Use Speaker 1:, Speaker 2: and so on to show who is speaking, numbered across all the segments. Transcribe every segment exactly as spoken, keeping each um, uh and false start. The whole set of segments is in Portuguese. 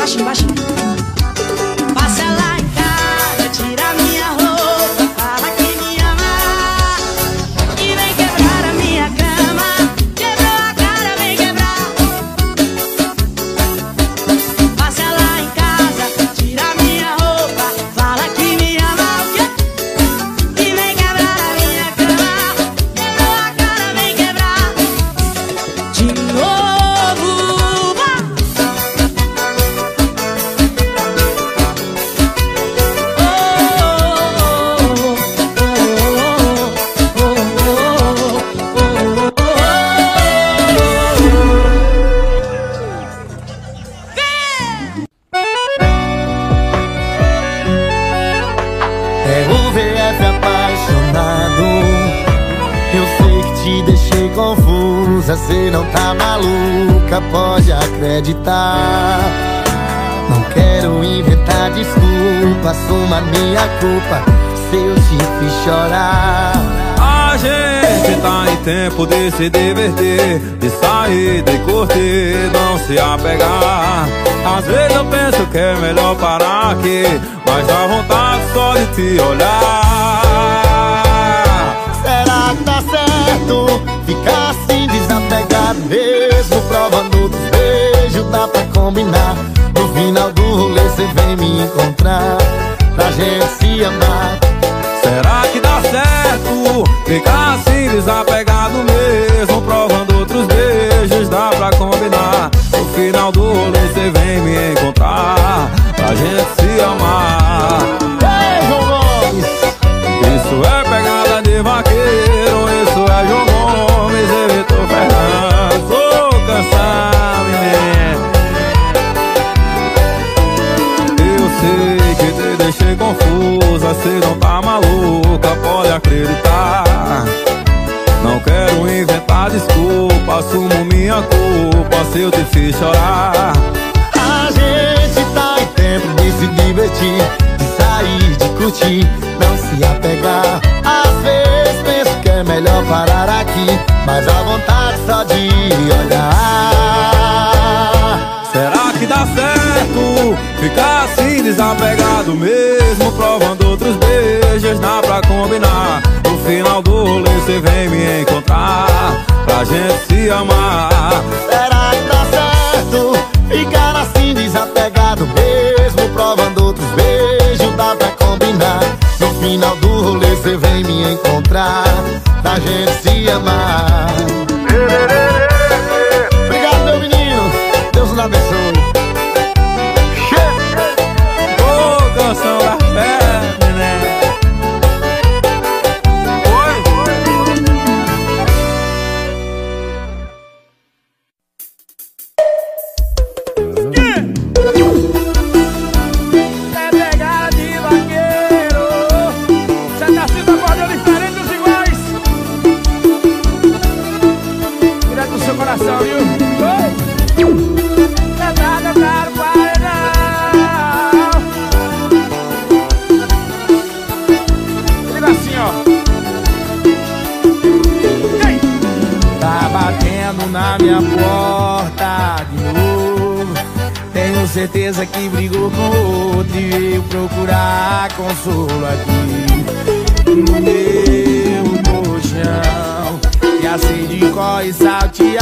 Speaker 1: baixinho, baixinho. Passa lá em casa, tira minha roupa, fala que me ama e vem quebrar a minha cama. Quebrou a cara, vem quebrar. Passa lá em casa, tira minha roupa, fala que me ama, o quê? E vem quebrar a minha cama. Quebrou a cara, vem quebrar. De novo, vá.
Speaker 2: É o V F apaixonado. Eu sei que te deixei confusa. Cê não tá maluca, pode acreditar. Não quero inventar desculpa, assuma minha culpa se eu te fiz chorar.
Speaker 3: A gente tá em tempo de se divertir, de sair, de curtir, não se apegar. Às vezes eu penso que é melhor parar aqui, mas dá vontade só de te olhar.
Speaker 2: Será que dá certo ficar assim desapegado mesmo, provando outros beijos? Dá pra combinar, no final do rolê cê vem me encontrar pra gente se amar.
Speaker 3: Será que dá certo ficar assim desapegado mesmo, provando outros beijos? Dá pra combinar, no final do rolê cê vem me encontrar pra gente se amar.
Speaker 2: Ei, João Gomes!
Speaker 3: Isso é pegada de vaqueiro, isso é João Gomes e Vitor Fernandes. Ô, canção, menino. Eu sei que te deixei confusa, cê não tá maluca, pode acreditar. Não quero inventar desculpa, assumo minha culpa se eu te fiz chorar.
Speaker 2: A gente tá em tempo de se divertir, de sair, de curtir, não se apegar. Às vezes penso que é melhor parar aqui, mas a vontade só de olhar.
Speaker 3: Será que dá certo ficar assim desapegado mesmo, provando outros beijos? Dá pra combinar, no final do rolê cê vem me encontrar pra gente se amar.
Speaker 2: Será que dá certo ficar assim desapegado mesmo, provando outros beijos? Dá pra combinar, no final do rolê cê vem me encontrar pra gente se amar. Obrigado, meu menino, Deus nos abençoe.
Speaker 3: Ô, canção da fé, né?
Speaker 4: É pegada de vaqueiro. Cê tá se acordando diferente dos iguais. Direto do seu coração, viu? Oi! Cantada para o paredão. Diga assim, ó. Ei! Tá batendo na minha porta de novo. Tenho certeza que brigou com outro e veio procurar consolo aqui no meu colchão. E acende corre salteado,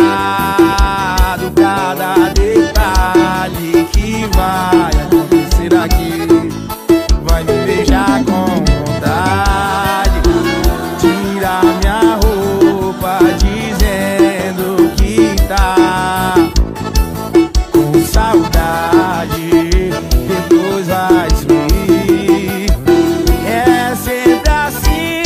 Speaker 4: cada detalhe que vai acontecer aqui. Vai me beijar com vontade, tira minha roupa dizendo que tá com saudade, depois vai sumir. É sempre assim,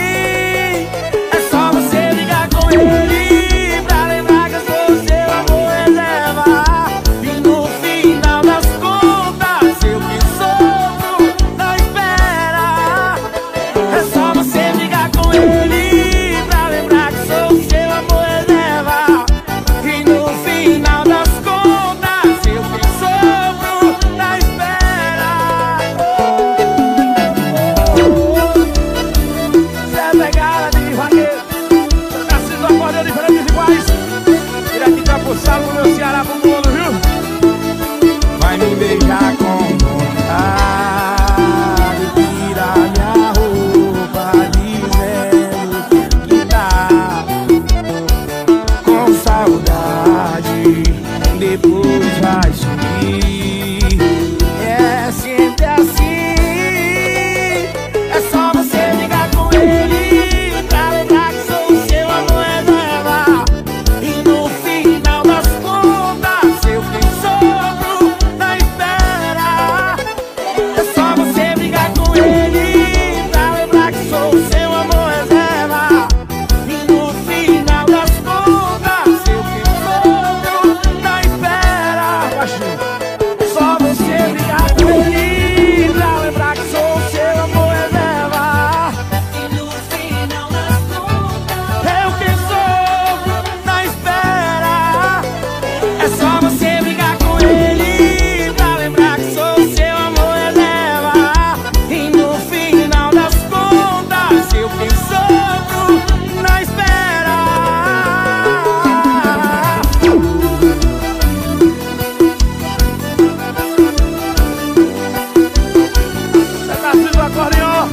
Speaker 4: é só você ligar com ele pra lembrar que eu sou seu amor reserva. E no final das contas eu que sofro na espera. É só você ligar com ele pra lembrar que sou seu amor reserva. E no final das contas eu que sofro na espera. Cê é pegada de vaqueiro, nascido acordando diferentes iguais. Direto de Campo Salo, no meu Ceará pro mundo, viu? Vai É só você brigar com ele pra lembrar que sou o seu amor eleva. E no final das contas eu pensando na espera. Você tá sendo acordeon.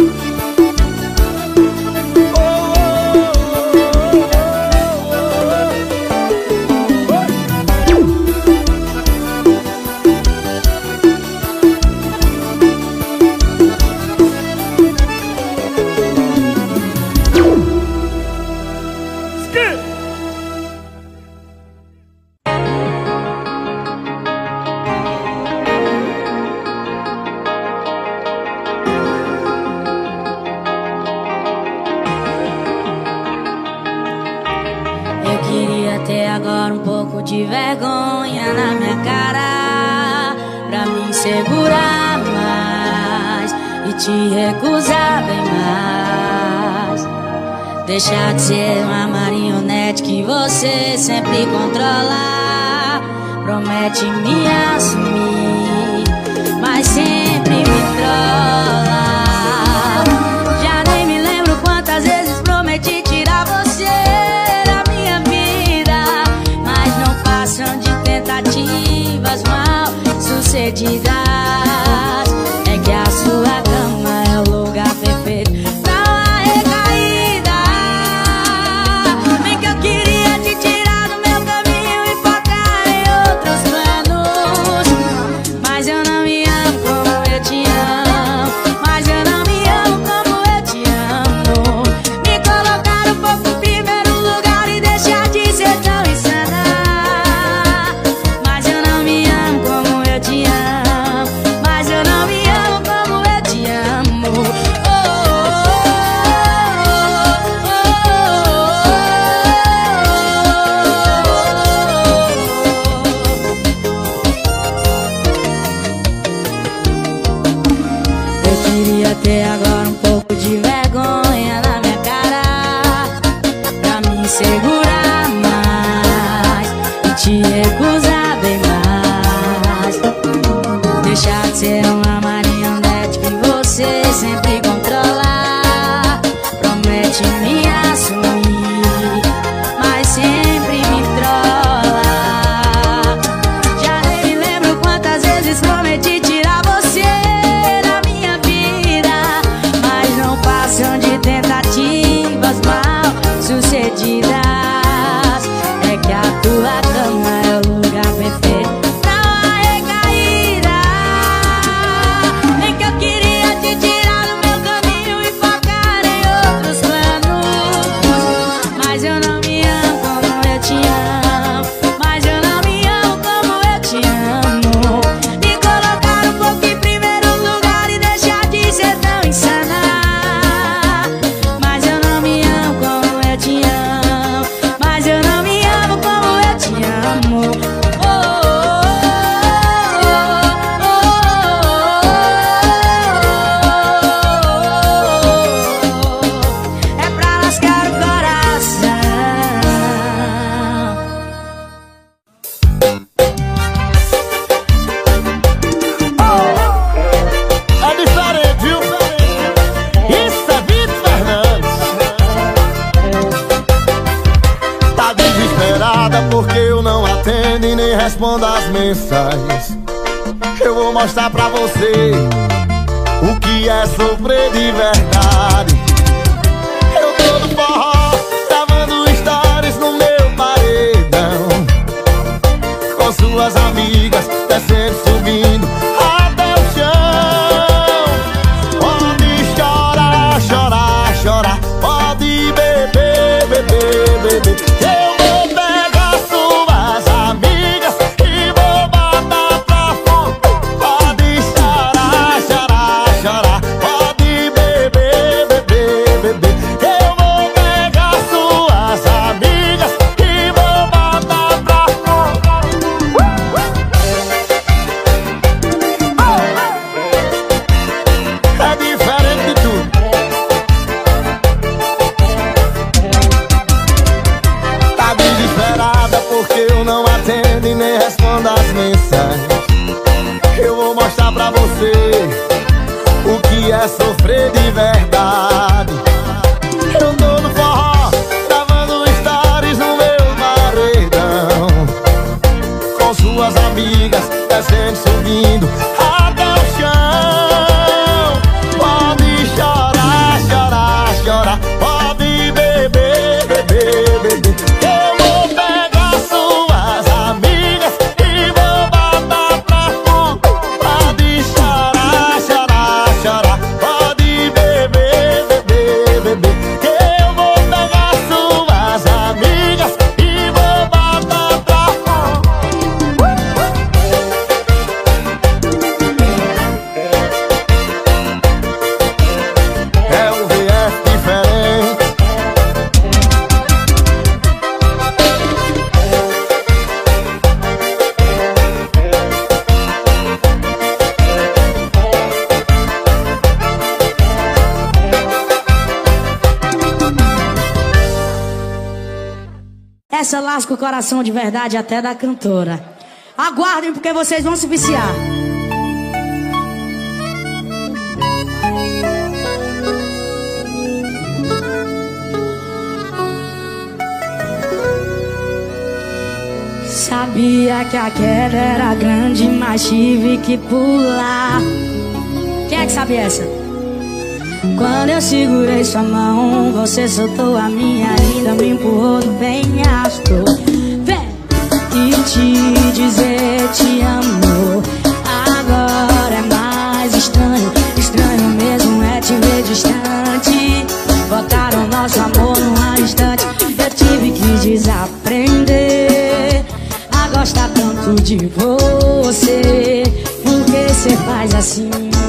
Speaker 1: Eu queria ter agora um pouco de vergonha na minha cara, pra me segurar mais e te recusar bem mais. Deixar de ser uma marionete que você sempre controla. Promete me assumir, mas sempre me trola. Já nem me lembro quantas vezes prometi tirar você da minha vida, mas não passam de tentativas mal sucedidas. É que a sua cama é o lugar perfeito pra uma recaída. Bem que eu queria te tirar do meu caminho e focar em outros planos, mas eu não me amo como eu te amo. Mas eu não me amo como eu te amo. Me colocar um pouco em primeiro lugar e deixar de ser tão insana. Mas eu não me amo como eu te amo. Mas eu não me amo como eu te amo. Oh, eu queria ter agora um pouco de vergonha na minha cara, pra me segurar mais e te recusar bem mais. Deixar de ser uma marionete que você sempre controla. Promete me assumir, mas sempre me trola. Já nem me lembro quantas vezes prometi tirar você da minha vida, mas não passam de tentativas mal sucedidas. É que a tua cama é o lugar perfeito pra uma recaída. Nem que eu queria te tirar do meu caminho e focar em outros planos, mas eu não me amo como eu te amo. Mas eu não me amo como eu te amo. Me colocar um pouco em primeiro lugar e deixar de ser tão insana. Mas eu não me amo como eu te amo. Mas eu não me amo como eu te amo. Oh, oh, oh, oh. É pra lascar o coração.
Speaker 2: É diferente, viu? Isso é Vitor Fernandes. Tá desesperada porque eu não atendo e nem respondo as mensagens. Eu vou mostrar pra você o que é sofrer de verdade. Eu tô no forró, gravando stories no meu paredão, com suas amigas, descendo, subindo até o chão. Pode chorar, chorar, chorar. Pode beber, beber, beber. Eu vou pegar suas amigas e vou botar pra fora. Pode chorar, chorar, chorar. Pode beber, beber, beber. Eu vou pegar suas amigas e vou botar pra fora. nem responda as mensagens. Eu vou mostrar pra você o que é sofrer de verdade. Eu tô no forró, gravando stories no meu paredão, com suas amigas, descendo, subindo até o chão. Pode chorar, chorar, chorar, pode beber, beber, beber. Eu vou pegar suas amigas e vou botar pra fora. Pode chorar, chorar, chorar, pode beber, beber, beber. Eu vou pegar suas amigas e vou botar pra fora. É um V F diferente.
Speaker 1: Essa lasca o coração de verdade até da cantora. Aguardem porque vocês vão se viciar. Sabia que a queda era grande, mas tive que pular. Quem é que sabe essa? Quando eu segurei sua mão, você soltou a minha, ainda me empurrou no penhasco. Vem e te dizer te amo. Agora é mais estranho, estranho mesmo é te ver distante. Botaram nosso amor num instante. Eu tive que desaprender a gostar tanto de você. Por que você faz assim?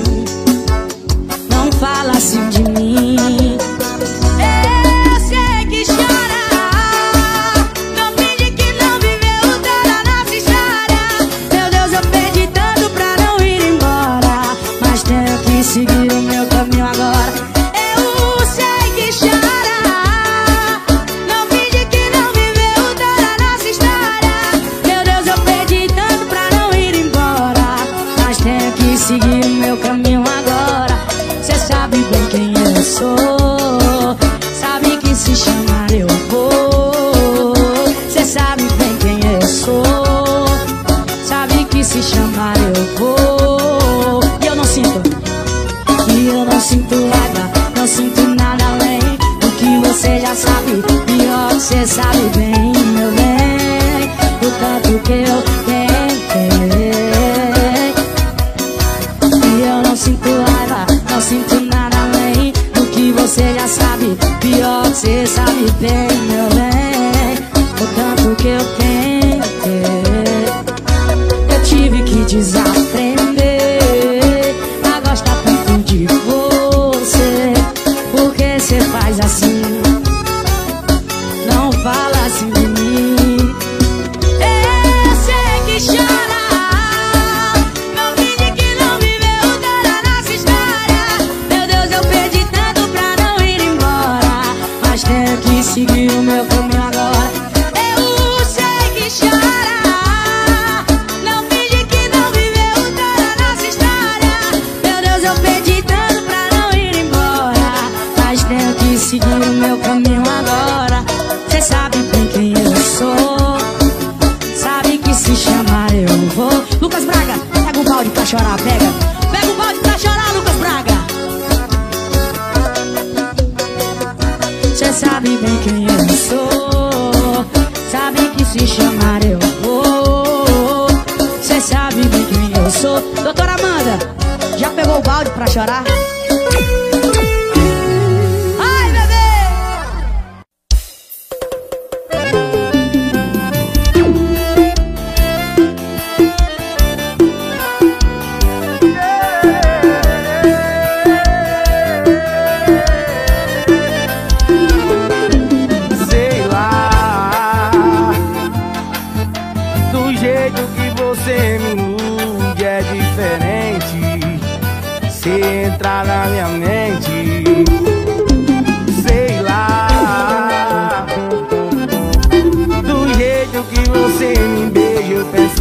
Speaker 1: Não fala assim de mim. Eu sei que chora, não finge que não viveu toda a nossa história. Meu Deus, eu perdi tanto pra não ir embora, mas tenho que seguir o meu caminho agora. Eu sei que chora, não finge que não viveu toda a nossa história. Meu Deus, eu perdi tanto pra não ir embora, mas tenho que seguir o meu caminho agora. Cê sabe bem quem eu sou, sabe que se chamar eu vou. Cê sabe bem quem eu sou, sabe que se chamar eu vou. E eu não sinto, e eu não sinto raiva, não sinto nada além do que você já sabe. Pior que cê sabe bem, meu bem, o tanto que eu tentei. E eu não sinto raiva, não sinto nada além do que você já sabe. Pior que você sabe bem, meu bem, o tanto que eu tentei. Eu tive que desaprender a gostar tanto de você. Por que você faz assim? Não fala assim de mim. Eu sei que chora, não finge que não viveu toda a nossa história. Meu Deus, eu perdi tanto pra não ir embora, mas tenho que seguir o meu caminho agora. Eu sei que chora, não finge que não viveu toda a nossa história. Meu Deus, eu perdi tanto pra não ir embora, mas tenho que seguir o meu caminho agora. Cê sabe bem quem eu sou, sabe que se chamar eu vou. Lucas Braga, pega o balde pra chorar, pega. Pega o balde pra chorar, Lucas Braga. Cê sabe bem quem eu sou, sabe que se chamar eu vou. Cê sabe bem quem eu sou. Doutora Amanda, já pegou o balde pra chorar? Ai, bebê!
Speaker 4: Sei lá, do jeito que você me ilude é diferente. Se entrar na minha mente, sei lá, do jeito que você me beija eu penso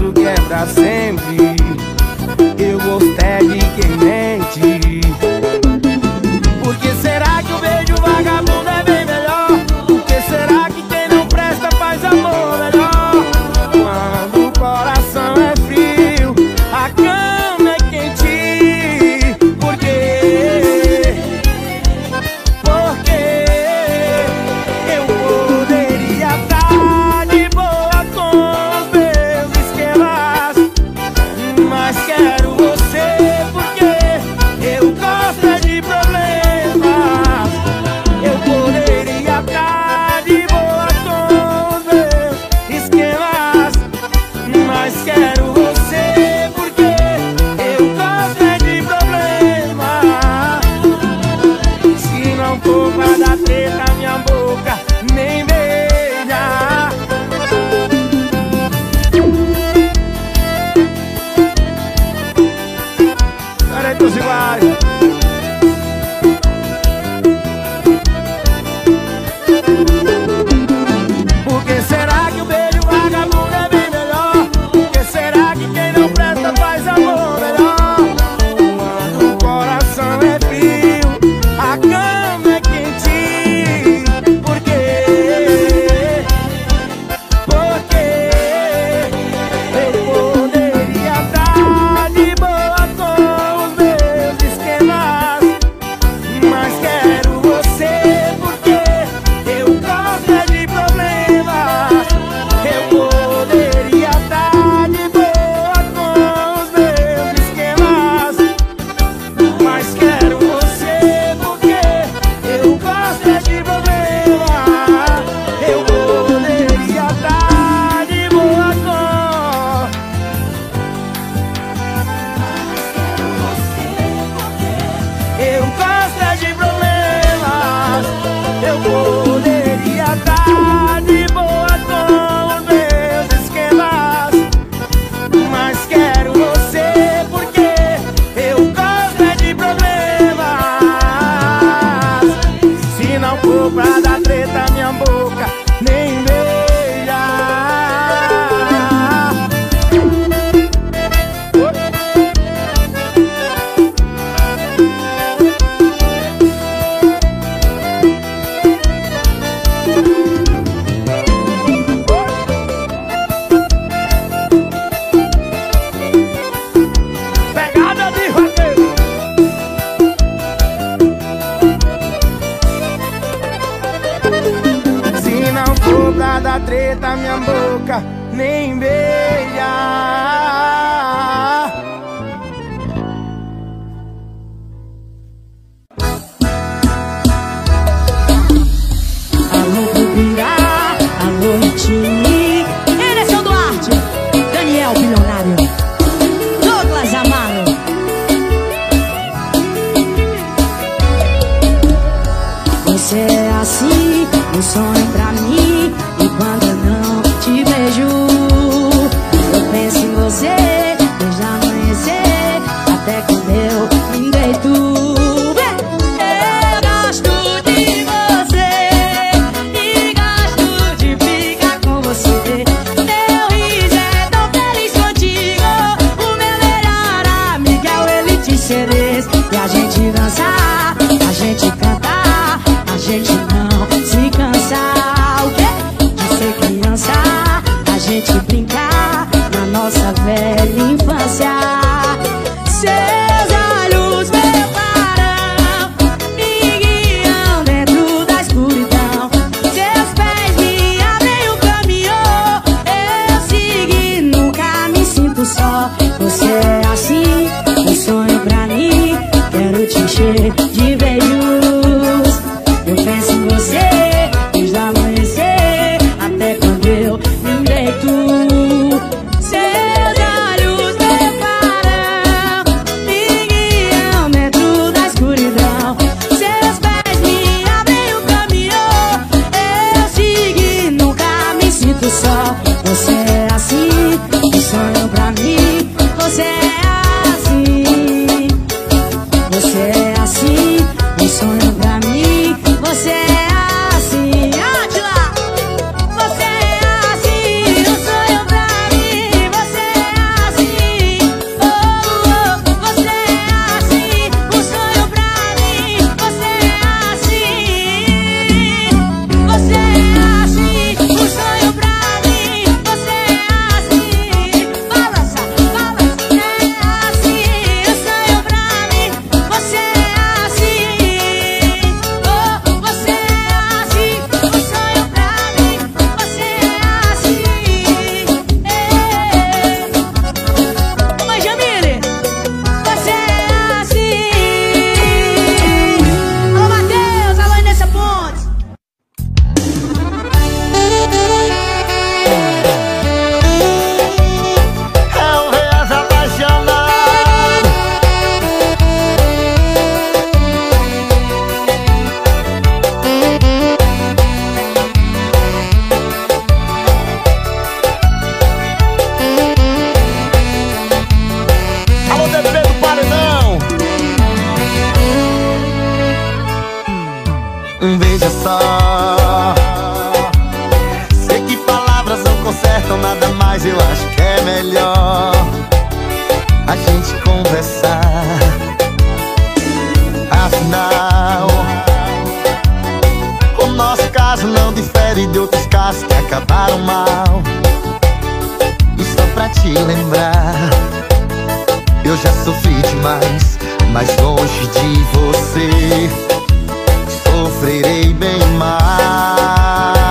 Speaker 4: pra sempre. Eu gostei de quem mente. Por que será que o beijo vagabundo é bem melhor? Por que será que quem não presta faz amor melhor? Quando o coração é frio, a cama é quente. Por quê? Porque eu poderia estar de boa com os meus esquemas, mas quero você porque eu gosto é de problemas. Eu poderia estar de boa com os meus esquemas, mas quero você porque eu gosto é de problemas. Se não for pra dar treta, minha boca nem beija. Peraí, tô iguais. Por que será que o beijo vagabundo é bem melhor? Por que será que quem não presta faz amor melhor? Quando o coração é frio, a cama é quente. Por quê? Porque eu poderia estar de boa com os meus esquemas, mas quero você porque eu gosto é de problemas. Eu poderia estar de boa com os meus esquemas, mas quero você porque eu gosto é de problemas. Eu poderia estar de boa com... Eu gosto é de problemas. Eu poderia estar de boa com os meus esquemas, mas quero você porque eu gosto é de problemas. Se não for pra dar treta, minha boca nem beija. Pegada de vaqueiro. Se não for pra dar treta, minha boca nem beija.
Speaker 1: Alô, Rubirá, alô, Ritini, Enerson Duarte, Daniel Bilionário, Douglas Amaro. Você é assim, um sonho pra mim. E quando eu não te vejo, eu penso em você desde amanhecer até quando eu me deito. Eu gosto de você e gosto de ficar com você. Teu riso é tão feliz contigo. O meu melhor amigo é o Elite C Ds. E a gente dançar, a gente cantar, a gente não se cansar. O quê? De ser criança, a gente brincar na nossa velha infância. Seus olhos me param, me guiam dentro da escuridão. Seus pés me abrem o caminho, eu segui, nunca me sinto só. Você é assim, um sonho pra mim. Quero te encher de beijos. Eu penso em você desde amanhecer até quando eu me deito. Seus olhos me param, me guiam dentro da escuridão. Seus pés me abrem o caminho, eu segui, nunca me sinto só. Você é assim, um sonho pra mim. Você é assim, você é assim.
Speaker 2: melhor a gente conversar. Afinal, o nosso caso não difere de outros casos que acabaram mal. E só pra te lembrar, eu já sofri demais, mas longe de você sofrerei bem mais.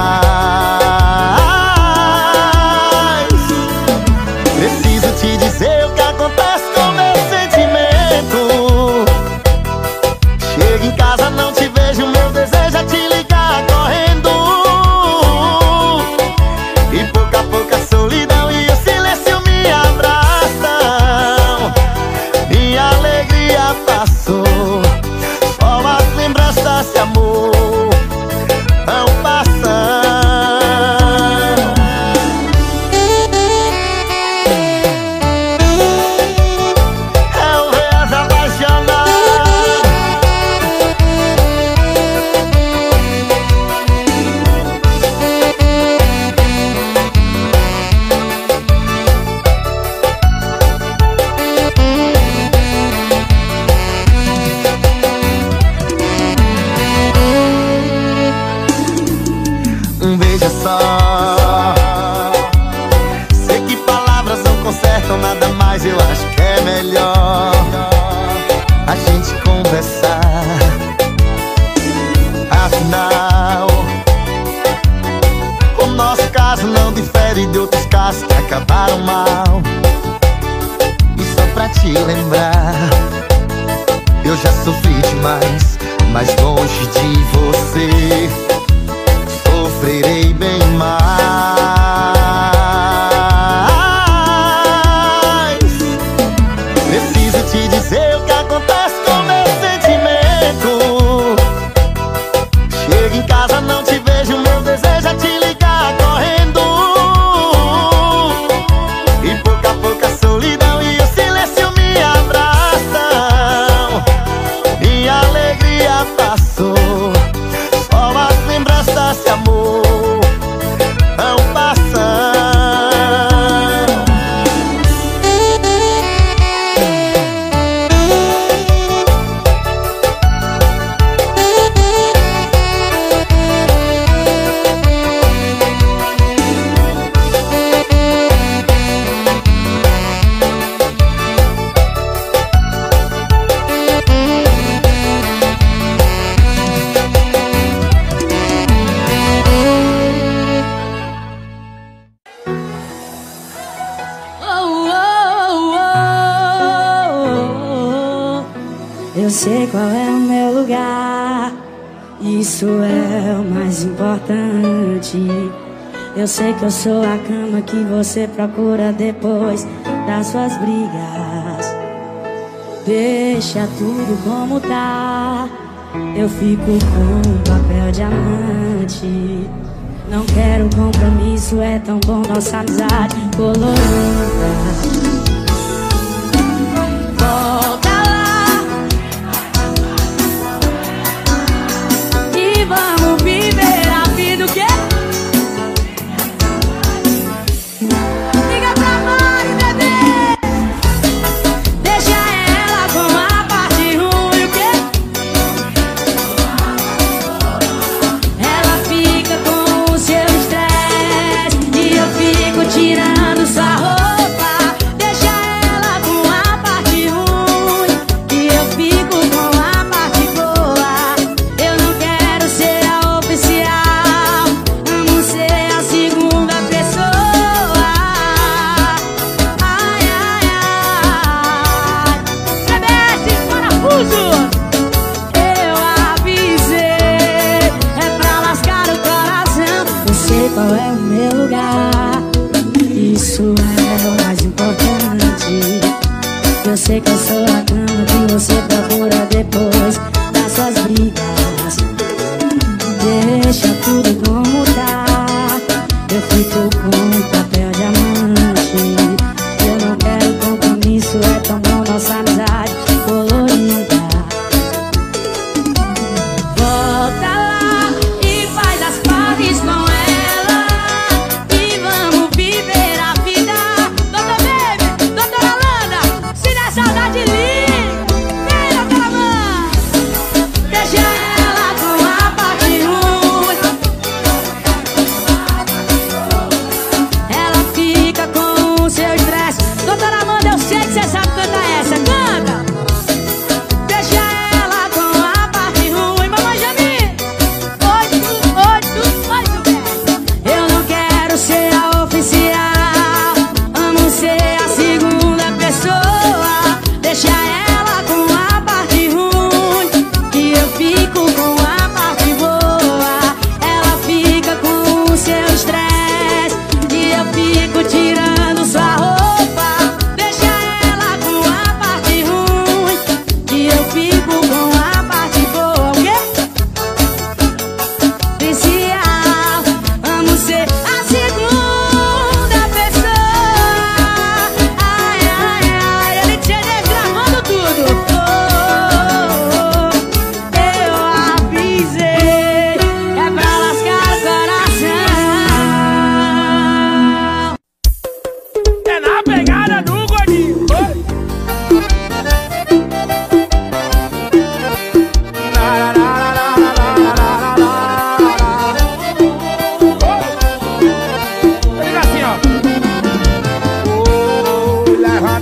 Speaker 2: Preciso te dizer o que acontece com meu sentimento. Chego em casa, não te vejo, meu desejo é te ligar correndo. E pouco a pouco a solidão e o silêncio me abraçam. Minha alegria passou, só as lembranças desse amor vão passando. É o rezo apaixonado. Veja só, sei que palavras não consertam nada mais, eu acho que é melhor a gente conversar. Afinal, o nosso caso não difere de outros casos que acabaram mal. E só pra te lembrar, eu já sofri demais, mas longe de você sofrerei bem mais. Preciso te dizer o que acontece com meu sentimento. Chego em casa, não te vejo, meu desejo é te ligar correndo. E pouco a pouco a solidão e o silêncio me abraçam. Minha alegria passou, só as lembranças desse amor vão passando.
Speaker 1: Eu sei qual é o meu lugar, isso é o mais importante. Eu sei que eu sou a cama que você procura depois das suas brigas. Deixa tudo como tá, eu fico com um papel de amante. Não quero compromisso, é tão bom nossa amizade colorida. Volta lá e vamos viver a vida, o quê? Liga pra mãe, bebê. Deixa ela com a parte ruim, o quê? Ela fica com o seu estresse e eu fico tirando sua roupa. Deixa ela com a parte ruim e eu fico com a parte boa. Eu não quero ser a oficial, amo ser a segunda pessoa. Ai, ai, ai. Bebê, esse parafuso eu avisei, é pra lascar o coração. Eu sei qual é o meu lugar, isso é o mais importante. Eu sei que eu sou a cama que você procura depois das suas brigas. Deixa tudo como tá, eu fico com um papel de amante. Eu não quero compromisso, é tão bom nossa amizade colorida. Volta lá e faz as pazes com ela e vamos viver a vida. Volta,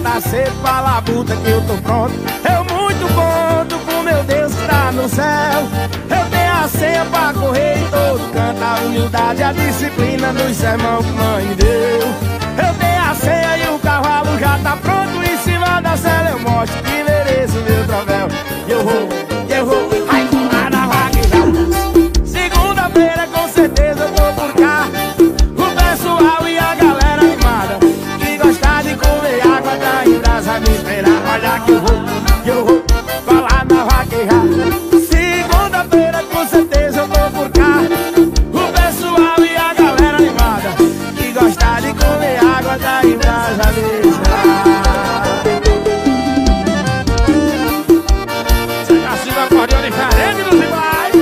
Speaker 4: tá cedo pra labuta que eu tô pronto. Eu muito conto com meu Deus que tá no céu. Eu tenho a senha pra correr em todo canto. A humildade, a disciplina dos sermão que mãe me deu. Eu tenho a senha e o cavalo já tá pronto. Em cima da cela eu mostro que mereço meu troféu. Eu vou, eu vou, vai colar na vaquejada. Segunda-feira com certeza eu tô por cá. O pessoal e a galera animada que gosta de comer água tá em brasa me esperar. Olha que eu vou, que eu vou colar na vaquejada. Segunda-feira com certeza eu tô por cá. O pessoal e a galera animada que gosta de comer água tá em brasa me esperar. Você tá sendo acordeão diferente dos iguais.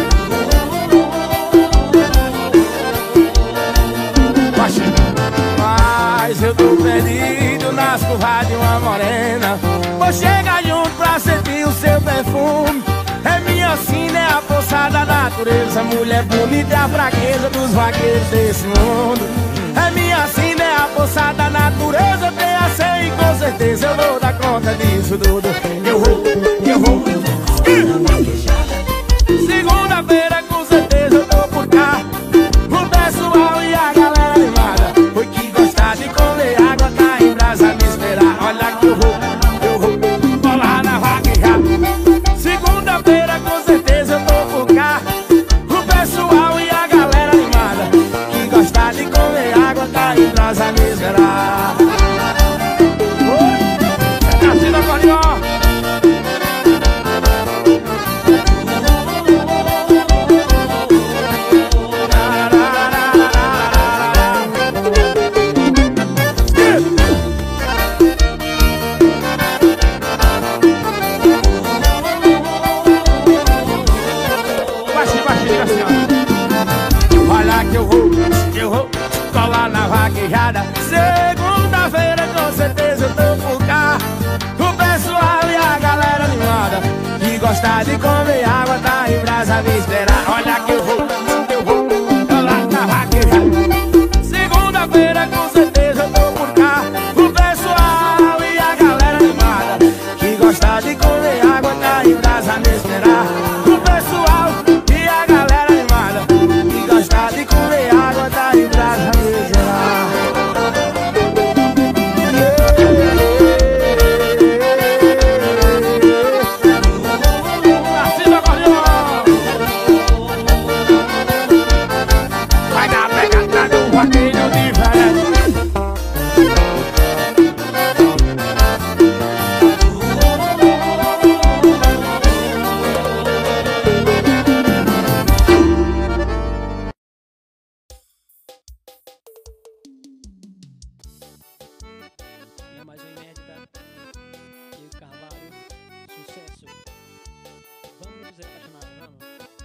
Speaker 4: Mas eu tô perdido nas curvas de uma morena. Vou chegar junto pra sentir o seu perfume. É minha sina, é a força da natureza. Mulher bonita é a fraqueza dos vaqueiros desse mundo. É minha sina, é a força da natureza. Tem a ser e com certeza eu vou dar conta disso tudo. Eu vou, eu vou, eu vou. Segunda-feira com certeza eu tô por cá. O pessoal e a galera animada foi que gostar de comer água tá em brasa me esperar. Olha que eu vou, eu vou colar na vaquejada. Segunda-feira com certeza eu tô por cá. O pessoal e a galera animada que gosta de comer água tá em brasa me esperar. Você tá sendo acordeão. Olha que eu vou, eu vou colar na vaquejada. Segunda-feira com certeza eu tô por cá. O pessoal e a galera animada que gosta de comer água tá em brasa me esperar. Olha que eu vou, eu vou colar na vaquejada. Segunda-feira com certeza eu tô por cá. O pessoal e a galera animada que gosta de comer água tá em brasa me esperar. O pessoal e a galera animada que gosta de comer água tá em brasa me esperar. Assim do acordeão. Vai dar pegada do vaqueiro diferente.
Speaker 5: E é mais uma inédita. Diego Carvalho, sucesso. Vamos nos apaixonar, vamos.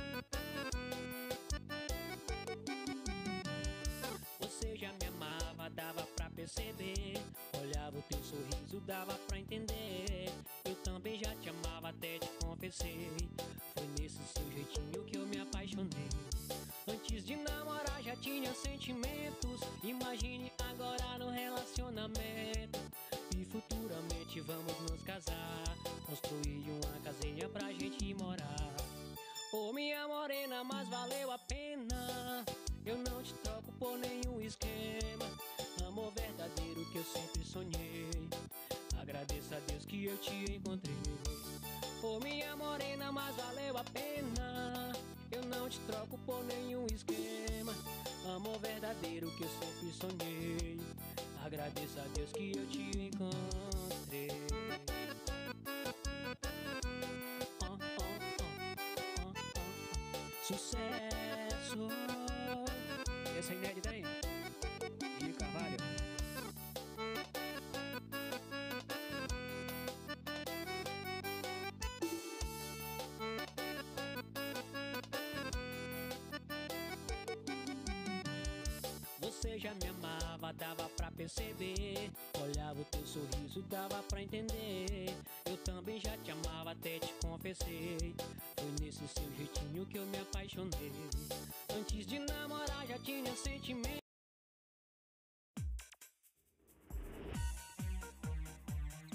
Speaker 5: Você já me amava, dava pra perceber. Olhava o teu sorriso, dava pra entender. Eu também já te amava, até te confessei. Foi nesse seu jeitinho que eu me apaixonei. Antes de namorar já tinha sentimentos. Imagine agora no relacionamento. E futuramente vamos nos casar. Construir uma casinha pra gente morar. Ô minha morena, mas valeu a pena. Eu não te troco por nenhum esquema. Amor verdadeiro que eu sempre sonhei. Agradeço a Deus que eu te encontrei. Ô minha morena, mas valeu a pena. Eu não te troco por nenhum esquema. Amor verdadeiro que eu sempre sonhei. Agradeço a Deus que eu te encontrei. Oh, oh, oh, oh, oh, oh. Sucesso. Essa é inédita aí. Diego Carvalho. Você já me amava, dava pra perceber. Olhava o teu sorriso, dava pra entender. Eu também já te amava, até te confessei. Foi nesse seu jeitinho que eu me apaixonei. Antes de namorar já tinha sentimento.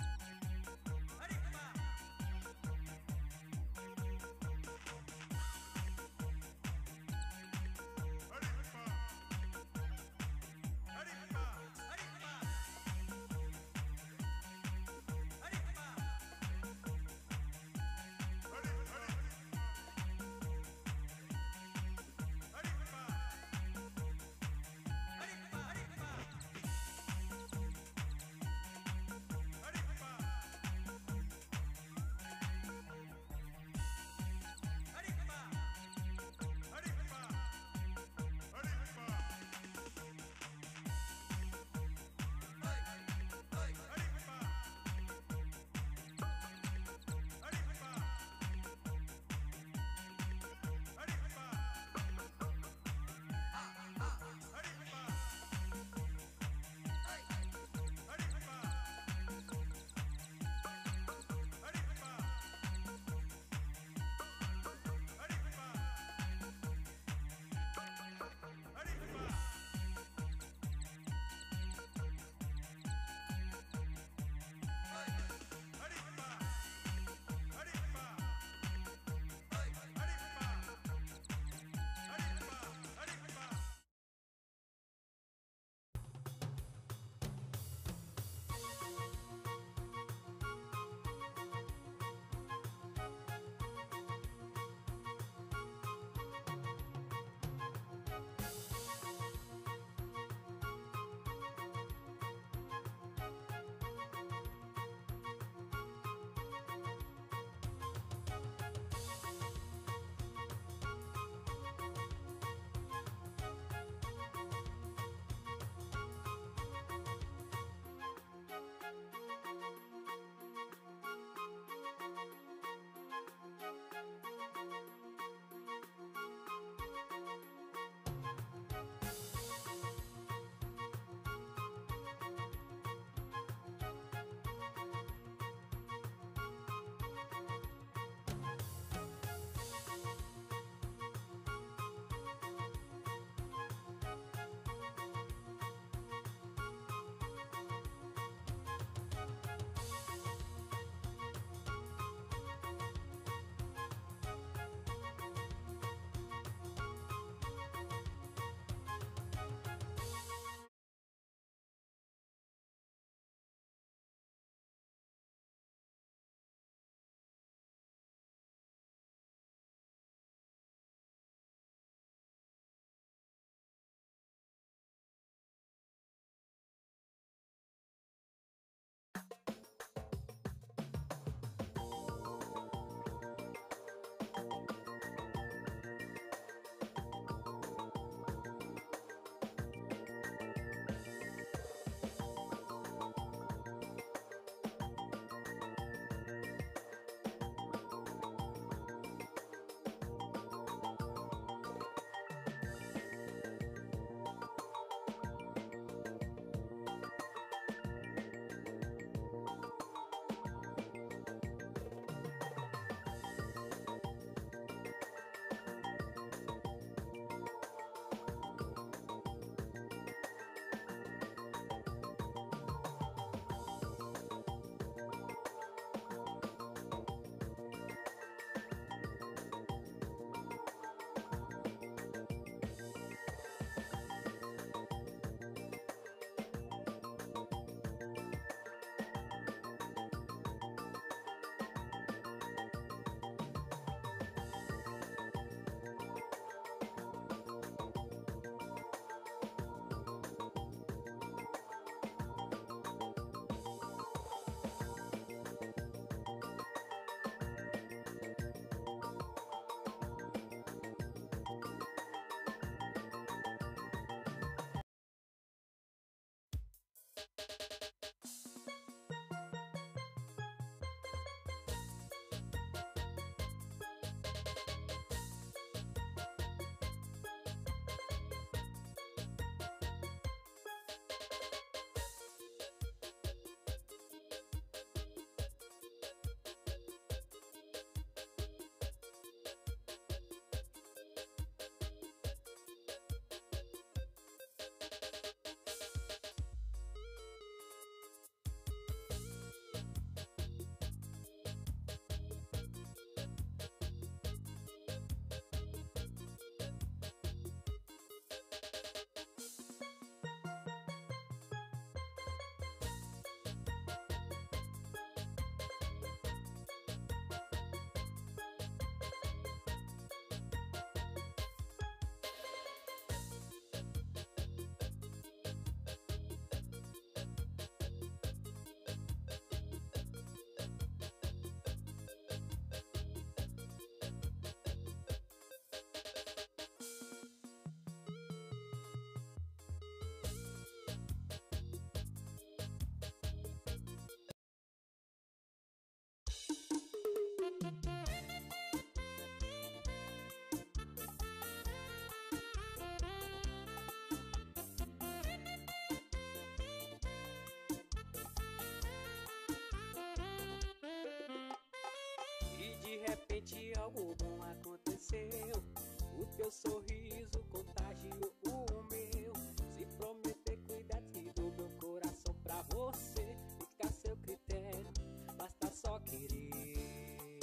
Speaker 5: Algo bom aconteceu, o teu sorriso contagiou o meu. Se prometer cuidar do meu coração pra você, fica a seu critério, basta só querer.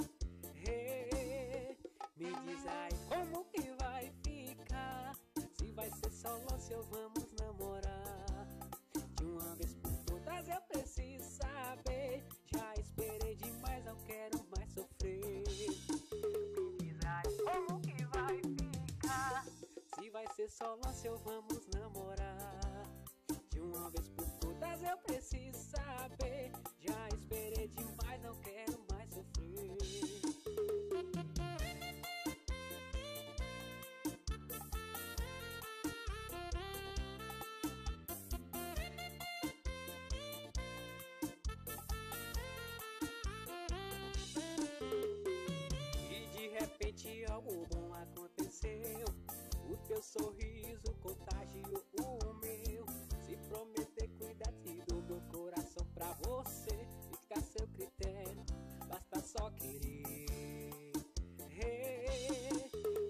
Speaker 5: Hey, me diz aí como que vai ficar, se vai ser só lance ou vamos namorar. De uma vez por todas eu preciso saber, já esperei demais, não quero mais sofrer. Como que vai ficar, se vai ser só lance ou vamos namorar. De uma vez por todas eu preciso saber, já esperei demais, não quero mais sofrer. Algo bom aconteceu, o teu sorriso contagiou o meu. Se prometer cuidar do meu coração pra você, fica a seu critério, basta só querer. Hey,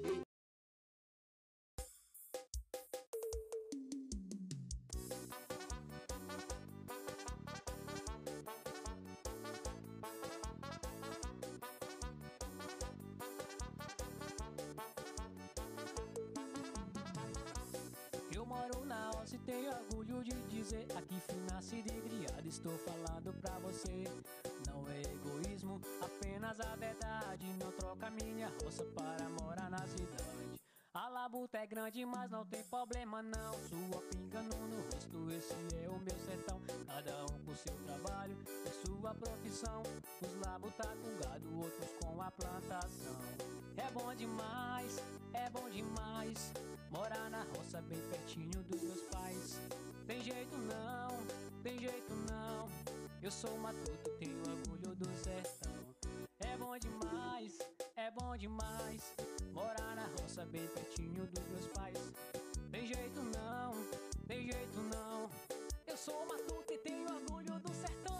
Speaker 5: eu moro na roça e tenho orgulho de dizer, aqui fui nascido e criado, estou falando pra você. Não é egoísmo, apenas a verdade. Não troca minha roça para morar na cidade. A labuta é grande, mas não tem problema não. Sua pinga no, no rosto, esse é o meu sertão. Cada um com seu trabalho e sua profissão. Uns labuta com gado, outros com a plantação. É bom demais, é bom demais morar na roça bem pertinho dos meus pais. Tem jeito não, tem jeito não, eu sou matuto, tenho orgulho do sertão. É bom demais, é bom demais morar na roça bem pertinho dos meus pais. Tem jeito não, tem jeito não, eu sou matuto e tenho orgulho do sertão.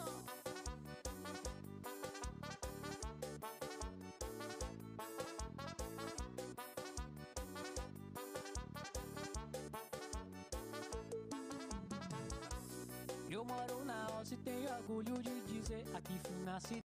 Speaker 5: Eu moro na roça e tenho orgulho de dizer, aqui fui nascido